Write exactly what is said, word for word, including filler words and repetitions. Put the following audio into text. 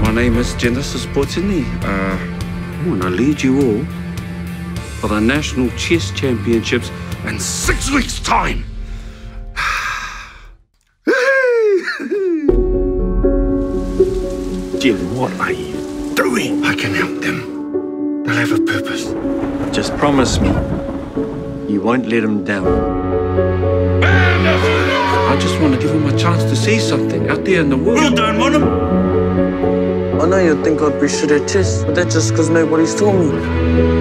My name is Potini. Uh, I want to lead you all for the National Chess Championships in six weeks' time. Jim, what are you doing? I can help them. They'll have a purpose. Just promise me you won't let them down. I just want to give them a chance to see something out there in the world. You don't want them? I know you think I'd be shit at chess, but that's just because nobody's told me.